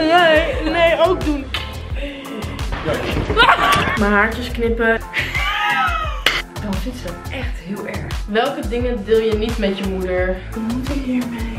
Nee, ook doen. Mijn haartjes knippen. Dan fietsen. Echt heel erg. Welke dingen deel je niet met je moeder? Wat moet ik hiermee?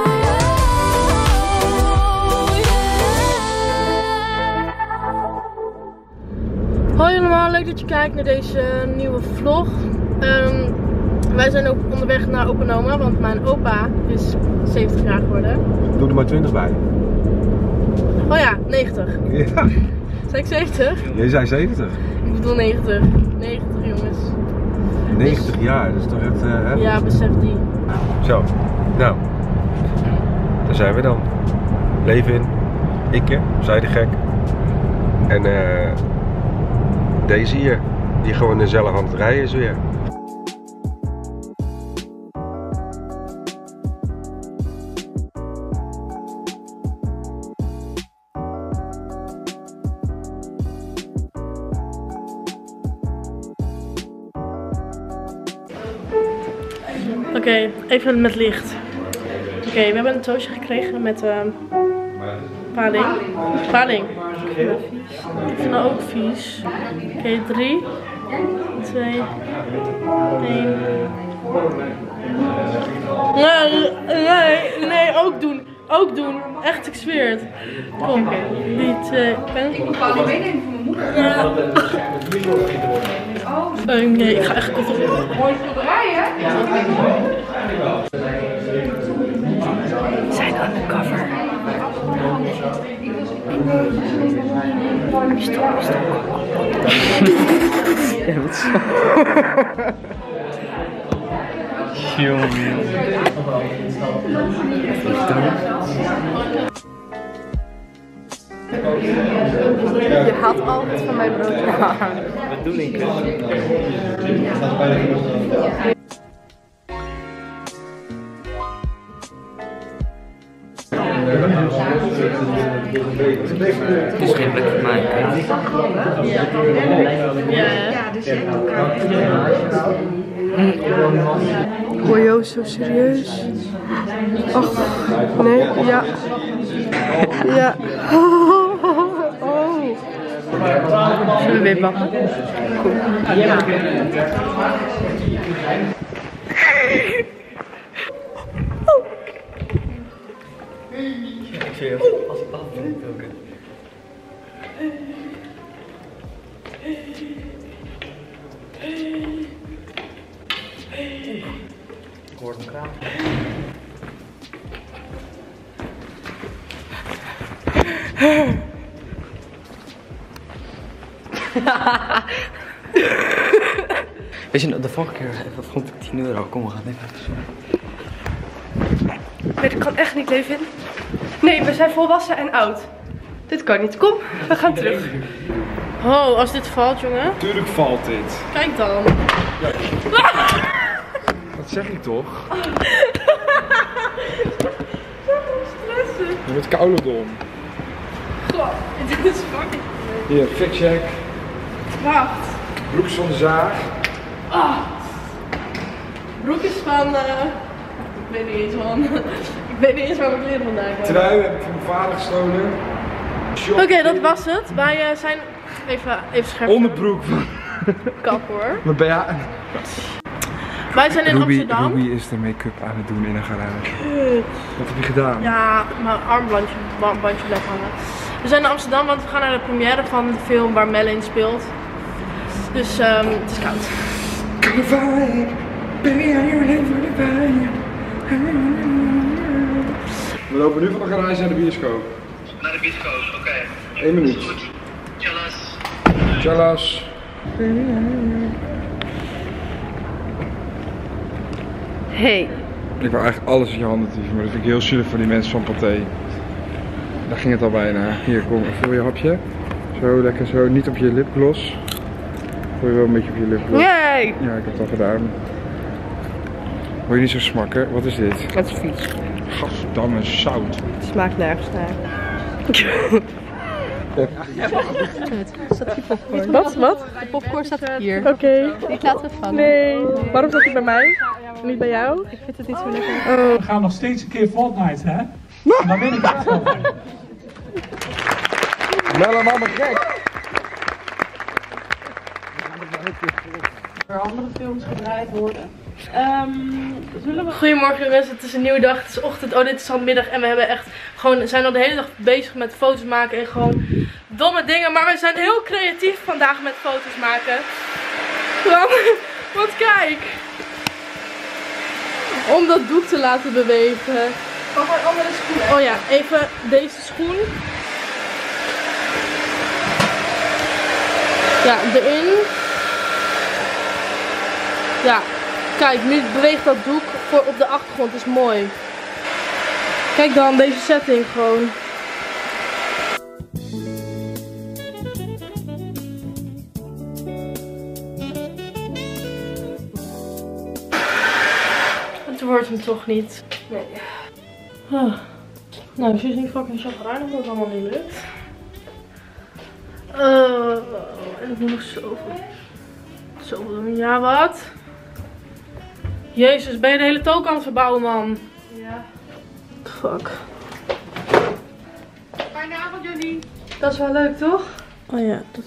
Hoi allemaal, leuk dat je kijkt naar deze nieuwe vlog. Wij zijn ook onderweg naar opa en oma, want mijn opa is 70 jaar geworden. Doe er maar 20 bij. Oh ja, 90. Ja. Zei ik 70? Jij zei 70. Ik bedoel 90. 90 jongens. 90 jaar, dat is toch echt... hè? Ja, besef die. Zo, nou. Daar zijn we dan. Leven in. Ikke, zij de gek. En deze hier, die gewoon zelf aan het rijden is weer. Oké, even met licht. Oké, we hebben een toastje gekregen met paling. Paling. Ik vind dat ook vies. Oké, 3, 2, 1. Nee, ook doen. Ook doen. Echt, ik zweer het. Kom, 3, 2, pen. Ik moet paling meenemen voor mijn moeder. Ja. Nee, ik ga echt kapot. Mooi schilderij, hè? We zijn undercover. Stop. Ja, wat zo. Jongen. Je haalt altijd van mijn brood. Wat doe ik? Het is geen plek voor mij. Ja, dus jij elkaar. Oh Joost, zo serieus? Ach, nee, ja. Ja. Oh. Zullen we weer bakken? Goed. Ja. Ik zie je als ik af ben ook. Ik hoor een kraan. Weet je, de vorige keer vond ik 10 euro. Kom, we gaan even zo. Nee, dat kan echt niet, Levin. Nee, we zijn volwassen en oud. Dit kan niet. Kom, we gaan terug. Oh, als dit valt, jongen. Tuurlijk valt dit. Kijk dan. Dat zeg ik toch? Stressen. Je bent kouderdom. God, dit is fucking... Hier, fictcheck. Wacht. Broekjes van de zaag. Ah. Broekjes van... ik weet niet eens van... ik weet niet eens waar mijn kleren vandaan komen. Trui heb ik van mijn vader gestolen. Oké, dat was het. Wij zijn... Even scherp. Onderbroek van Kap hoor. mijn BH. Wij zijn in Amsterdam. Ruby is de make-up aan het doen in een garage. Wat heb je gedaan? Ja, mijn armbandje blijft hangen. We zijn in Amsterdam, want we gaan naar de première van de film waar Melle in speelt. Dus het is koud. We lopen nu van de garage naar de bioscoop. Naar de bioscoop, oké. 1 minuut. Tjallas. Tjallas. Hey. Ik wil eigenlijk alles in je handen tieven, maar dat vind ik heel zielig voor die mensen van Pathé. Daar ging het al bijna. Hier, kom, vul je hapje. Zo, lekker zo. Niet op je lipgloss. Gooi je wel een beetje op je lipgloss. Yay! Ja, ik heb het al gedaan. Wil je niet zo smakken? Wat is dit? Het is vies. Gadverdamme, zout. Het smaakt nergens naar. Staat hier popcorn? Wat? De popcorn staat hier. Oké. Ik laat het vallen. Nee. Waarom zat je bij mij? Niet bij jou? Ik vind het niet zo lekker. Oh. We gaan nog steeds een keer Fortnite, hè? En dan ben ik het gewoon. Bel hem allemaal gek. Er andere films gedraaid worden. Goedemorgen jongens, het is een nieuwe dag, het is ochtend, oh dit is al middag en we hebben echt gewoon, zijn al de hele dag bezig met foto's maken en gewoon domme dingen. Maar we zijn heel creatief vandaag met foto's maken. Want kijk, om dat doek te laten bewegen. Mag een andere schoen? Oh ja, even deze schoen. Ja, erin. Ja, kijk, nu beweegt dat doek voor op de achtergrond, is mooi. Kijk dan, deze setting gewoon. Het wordt hem toch niet. Nee. Nou, ze is niet fucking chagrijnig dat het allemaal niet lukt. En ik moet nog zoveel doen. Ja, wat? Jezus, ben je de hele took aan het verbouwen, man? Ja. Fuck. Fijne avond, jullie. Dat is wel leuk, toch? Oh ja, dat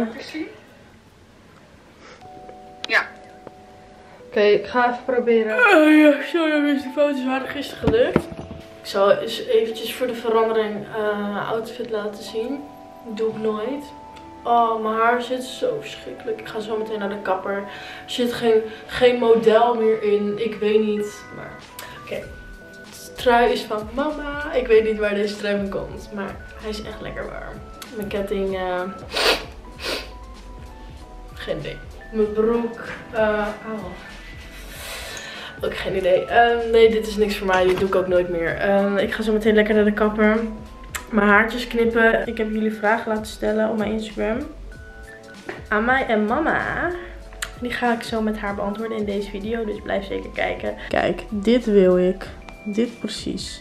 Ja. Oké, ik ga even proberen. Ja, zo jongens, de foto's waren gisteren gelukt. Ik zal eens eventjes voor de verandering outfit laten zien. Dat doe ik nooit. Oh, mijn haar zit zo verschrikkelijk. Ik ga zo meteen naar de kapper. Er zit geen model meer in. Ik weet niet. Maar oké. De trui is van mama. Ik weet niet waar deze trui van komt. Maar hij is echt lekker warm. Mijn ketting. Geen idee. Mijn broek. Ook geen idee. Nee, dit is niks voor mij. Dit doe ik ook nooit meer. Ik ga zo meteen lekker naar de kapper. Mijn haartjes knippen. Ik heb jullie vragen laten stellen op mijn Instagram. Aan mij en mama. Die ga ik zo met haar beantwoorden in deze video. Dus blijf zeker kijken. Kijk, dit wil ik. Dit precies.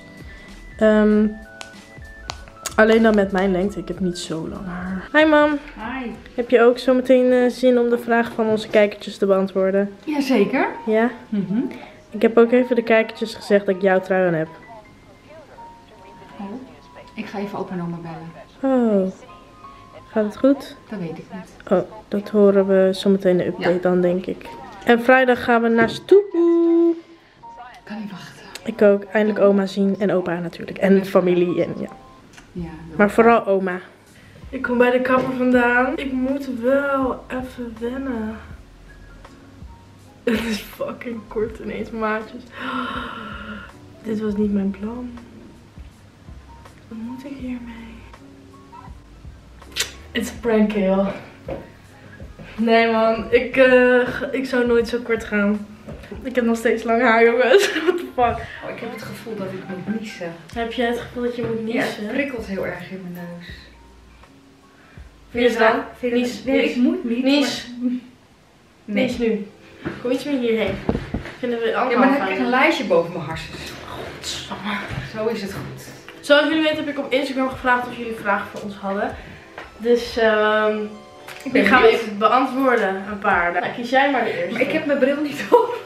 Alleen dan met mijn lengte. Ik heb niet zo lang haar. Hi mam. Hi. Heb je ook zo meteen zin om de vragen van onze kijkertjes te beantwoorden? Jazeker. Ja? Ik heb ook even de kijkertjes gezegd dat ik jouw trui aan heb. Oh. Ik ga even opa en oma bellen. Oh. Gaat het goed? Dat weet ik niet. Oh, dat horen we zometeen de update dan, denk ik. En vrijdag gaan we naar Stoepoe. Ik kan niet wachten. Ik ook. Eindelijk oma zien. En opa natuurlijk. En familie. En, ja. Ja, maar vooral oma. Ik kom bij de kapper vandaan. Ik moet wel even wennen. Het is fucking kort ineens, maatjes. Dit was niet mijn plan. Wat moet ik hiermee? It's a prank, heel. Nee man, ik zou nooit zo kort gaan. Ik heb nog steeds lang haar, jongens. What the fuck? Oh, ik heb het gevoel dat ik moet niezen. Heb jij het gevoel dat je moet niezen? Ja, het prikkelt heel erg in mijn neus. Vind je het dan? Nies. Nee, ik moet niet. Nies. Maar... Nee. Nies nu. Kom iets meer hierheen. Vinden we allemaal ja, maar dan heb fijn. ik een lijstje boven mijn harses. Godsamme. Zo is het goed. Zoals jullie weten heb ik op Instagram gevraagd of jullie vragen voor ons hadden. Dus die gaan we even beantwoorden, een paar. Nou, kies jij maar de eerste. Maar ik heb mijn bril niet op.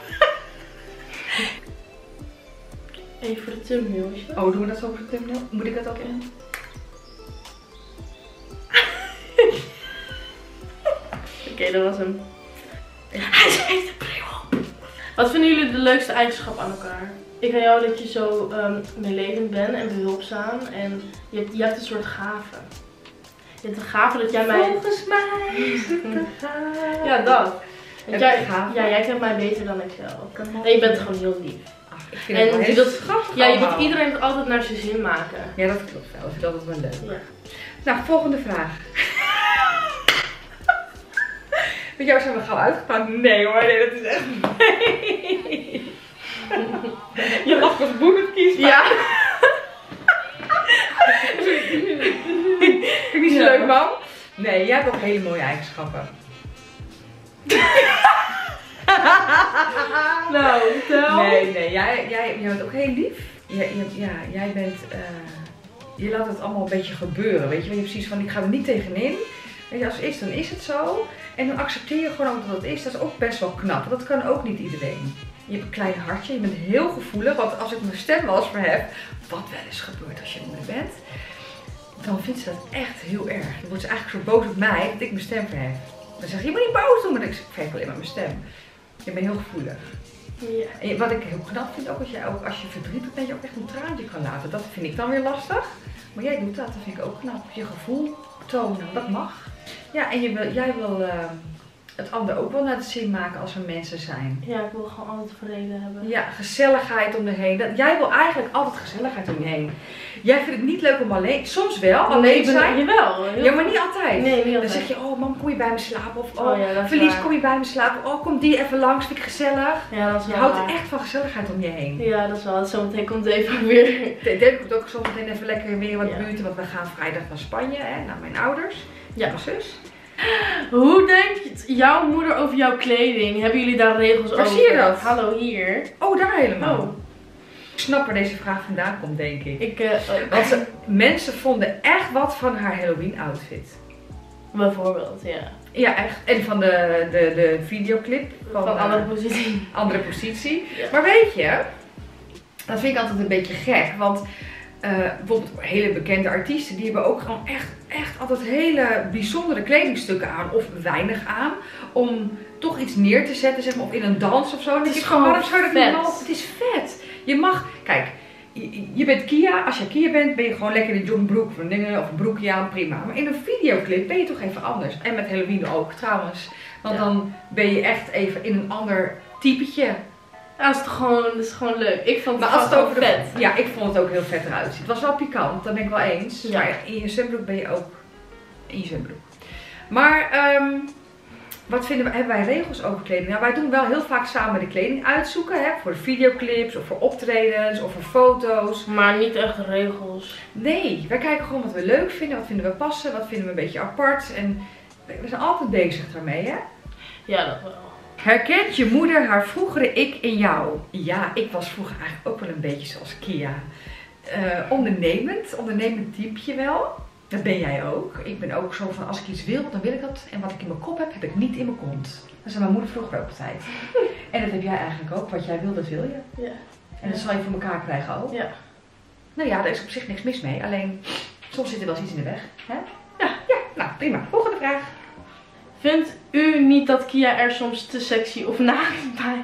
Even voor de thumbnail. Oh, doen we dat zo voor de thumbnail? Moet ik dat ook in? Oké, dat was hem. Hij heeft de bril op. Wat vinden jullie de leukste eigenschap aan elkaar? Ik aan jou dat je zo meelevend bent en behulpzaam. En je hebt een soort gave. Je hebt een gave dat jij mij... Volgens mij is het een gave. Ja, dat. Heb Jij, ik een gave? ja, jij kent mij beter dan ik zelf. En je bent gewoon heel lief. Ach, ik vind En het wel je heel wilt, schattig ja, je wilt allemaal. iedereen het altijd naar zijn zin maken. Ja, dat klopt wel. Ik vind dat wel leuk. Ja. Nou, volgende vraag. Met jou zijn we gauw uitgepraat. Nee hoor, nee, dat is echt... Nee. Je lacht als boer het kiest. Ja. Vind ik niet zo leuk, man? Nee, jij hebt ook hele mooie eigenschappen. Nou, vertel. Nee, jij bent ook heel lief. Jij bent... je laat het allemaal een beetje gebeuren, weet je. Je hebt precies van, ik ga er niet tegenin. Weet je, als het is, dan is het zo. En dan accepteer je gewoon ook dat het is. Dat is ook best wel knap. Dat kan ook niet iedereen. Je hebt een klein hartje, je bent heel gevoelig. Want als ik mijn stem wel eens verhef, wat wel eens gebeurt als je moeder bent. dan vindt ze dat echt heel erg. Dan wordt ze eigenlijk zo boos op mij dat ik mijn stem verhef. Dan zegt ze, je moet niet boos doen, maar ik verhef alleen maar mijn stem. Je bent heel gevoelig. Ja. En wat ik heel knap vind ook, dat jij ook als je verdriet hebt, dat je ook echt een traantje kan laten. Dat vind ik dan weer lastig. Maar jij doet dat, dat vind ik ook knap. Je gevoel tonen, dat mag. Ja, en jij wil het ander ook wel naar de zin maken als we mensen zijn. Ja, ik wil gewoon altijd vrede hebben. Ja, gezelligheid om je heen. Jij wil eigenlijk altijd gezelligheid om je heen. Jij vindt het niet leuk om alleen, soms wel, alleen zijn. Jawel. Ja, maar niet altijd. Nee, niet altijd. Dan zeg je, oh mam, kom je bij me slapen? Of Oh ja, dat is Verlies, waar. kom je bij me slapen? Oh, kom die even langs, vind ik gezellig. Ja, dat is Je wel houdt waar. echt van gezelligheid om je heen. Ja, dat is wel. Zometeen komt het even weer. Dave komt ook zometeen even lekker weer wat Ja. buurten, want we gaan vrijdag naar Spanje, hè, naar mijn ouders. Ja. Mijn zus. Hoe denkt jouw moeder over jouw kleding? Hebben jullie daar regels over? Waar zie je dat? Hallo, hier. Oh, daar helemaal. Oh. Ik snap waar deze vraag vandaan komt, denk ik. Want Mensen vonden echt wat van haar Halloween outfit. bijvoorbeeld, ja. Ja, echt. En van de videoclip. Van andere positie. Andere positie. Ja. Maar weet je, dat vind ik altijd een beetje gek. Want bijvoorbeeld hele bekende artiesten, die hebben ook gewoon echt altijd hele bijzondere kledingstukken aan. Of weinig aan. Om toch iets neer te zetten, zeg maar, of in een dans of zo. Dan denk ik gewoon, waarom zou je dat niet vet. mogen? Het is vet. Je mag, kijk, je bent Kia. Als je Kia bent, ben je gewoon lekker in een joggingbroek of een broekje aan, prima. Maar in een videoclip ben je toch even anders. En met Halloween ook, trouwens. Want Ja. dan ben je echt even in een ander typetje. Ja, dat is gewoon leuk. Ik vond Maar het als het over vet. Ja, ik vond het ook heel vet eruit zien. Het was wel pikant, dat ben ik wel eens. Ja. Maar in je zwembroek ben je ook in je zwembroek. Maar wat hebben wij regels over kleding? Nou, wij doen wel heel vaak samen de kleding uitzoeken. Hè? Voor de videoclips of voor optredens of voor foto's. Maar niet echt regels. Nee, wij kijken gewoon wat we leuk vinden. Wat vinden we passen, wat vinden we een beetje apart. En we zijn altijd bezig daarmee, hè? Ja, dat wel. Herkent je moeder haar vroegere ik in jou? Ja, ik was vroeger eigenlijk ook wel een beetje zoals Kia. Ondernemend typeje wel. Dat ben jij ook. Ik ben ook zo van, als ik iets wil, dan wil ik dat. En wat ik in mijn kop heb, heb ik niet in mijn kont. Dat zei mijn moeder vroeger ook altijd. En dat heb jij eigenlijk ook. Wat jij wil, dat wil je. Ja. En dat zal je voor elkaar krijgen ook. Ja. Nou ja, daar is op zich niks mis mee. Alleen, soms zit er wel eens iets in de weg. Hè? Ja. Ja, nou prima. Volgende vraag. Vindt u niet dat Kia er soms te sexy of naakt bij?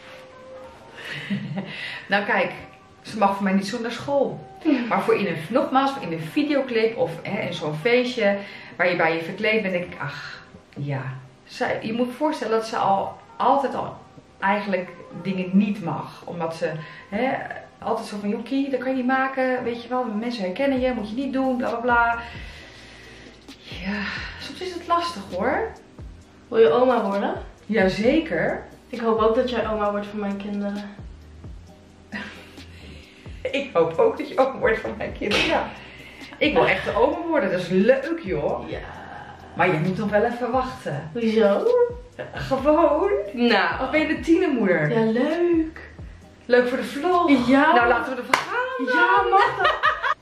Nou kijk, ze mag voor mij niet zo naar school. Maar voor in een videoclip of in zo'n feestje waar je bij je verkleed bent, denk ik, ach ja. Je moet je voorstellen dat ze altijd al eigenlijk dingen niet mag. Omdat ze altijd zo van, jokie, dat kan je niet maken, weet je wel, mensen herkennen je, moet je niet doen, bla bla bla. Ja, soms is het lastig hoor. Wil je oma worden? Jazeker. Ik hoop ook dat jij oma wordt voor mijn kinderen. Ik hoop ook dat je oma wordt van mijn kinderen. Ja. Ik wil echt de oma worden, dat is leuk joh. Ja. Maar je moet nog wel even wachten. Hoezo? Gewoon. Nou. Of ben je de tienermoeder? Ja, leuk. Leuk voor de vlog. Ja. Nou, laten we ervan gaan. Ja, mag dat?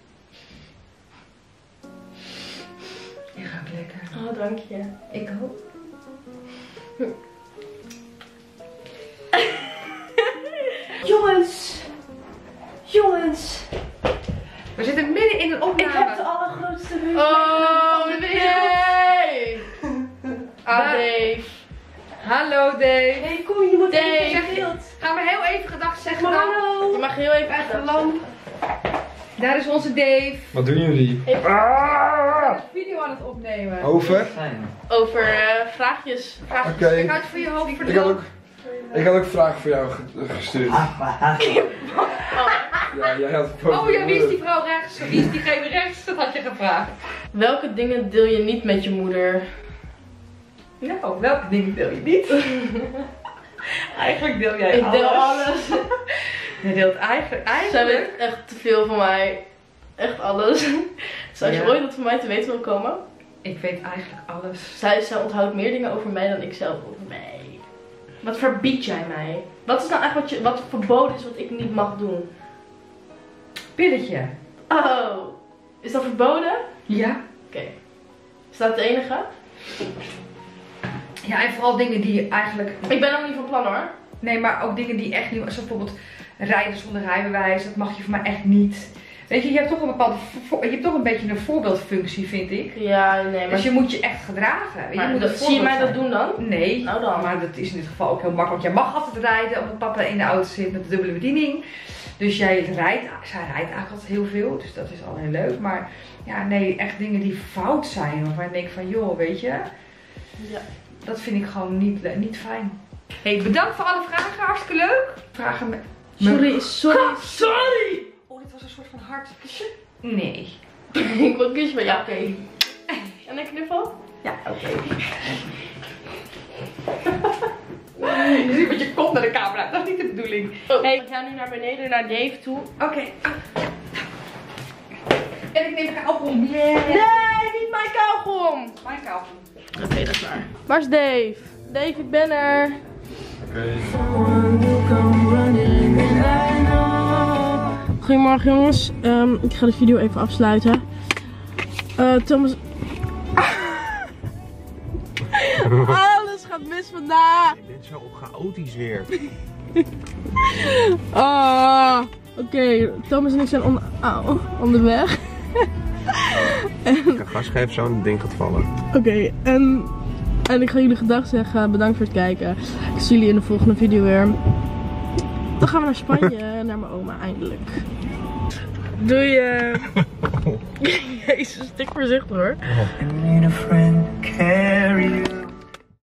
Je gaat lekker. Oh, dank je. Ik ook. Jongens. We zitten midden in een opname. Ik heb de allergrootste neus Oh, van de nee. wereld. Dave. Hallo Dave. Hey, kom, je moet Dave. even in beeld. Gaan we heel even gedag zeggen. Maar dan? hallo. Je mag heel even echt lang. Daar is onze Dave. Wat doen jullie? We zijn een video aan het opnemen. Over? Over vraagjes. Oké. Kijk uit voor je hoofd voor de Ik had ook vragen voor jou gestuurd. Ja, jij had Oh ja, wie is die vrouw rechts? Wie is diegene rechts? Dat had je gevraagd. Welke dingen deel je niet met je moeder? Nou, welke dingen deel je niet? Eigenlijk deel jij Ik deel alles. Je deelt eigenlijk. Zij weet echt te veel van mij. Echt alles. Dus als je Ja. ooit wat van mij te weten wil komen. Ik weet eigenlijk alles. Zij onthoudt meer dingen over mij dan ik zelf over mij. Wat verbied jij mij? Wat is nou eigenlijk wat verboden is wat ik niet mag doen? Pilletje. Oh, is dat verboden? Ja. Oké. Is dat het enige? Ja, en vooral dingen die eigenlijk. Ik ben nog niet van plan hoor. Nee, maar ook dingen die echt niet. Zoals bijvoorbeeld rijden zonder rijbewijs. Dat mag je voor mij echt niet. Weet je, je hebt toch een bepaalde, je hebt toch een beetje een voorbeeldfunctie, vind ik. Ja, nee, maar... Dus je moet je echt gedragen. Maar je moet het zie je mij dat zijn. doen dan? Nee, Nou dan. maar dat is in dit geval ook heel makkelijk. Jij mag altijd rijden omdat papa in de auto zit met de dubbele bediening. Dus zij rijdt eigenlijk altijd heel veel, dus dat is al heel leuk. Maar ja, nee, echt dingen die fout zijn, waarvan ik denk van, joh, weet je, Ja. dat vind ik gewoon niet fijn. Hey, bedankt voor alle vragen, hartstikke leuk. Vragen met... Sorry. Oh, dit was een soort van hart. Nee. Ik wil een kusje van jou. Oké. En een knuffel? Ja, oké. Je ziet met je kop naar de camera, dat is niet de bedoeling. Oh. Hey, ik ga nu naar beneden, naar Dave toe. Oké. En ik neem een kauwgom. Nee, niet mijn kauwgom. Mijn kauwgom. Oké, dat is waar. Waar is Dave? Dave, ik ben er. Goedemorgen jongens, ik ga de video even afsluiten. Thomas... Alles gaat mis vandaag. Dit is zo chaotisch weer. Oké, Thomas en ik zijn onderweg. Ik ga gas geven, zo'n ding gaat vallen. Oké, en ik ga jullie gedag zeggen. Bedankt voor het kijken. Ik zie jullie in de volgende video weer. Dan gaan we naar Spanje, naar mijn oma eindelijk. Doei. Jezus, stik voorzichtig hoor. I need a friend, care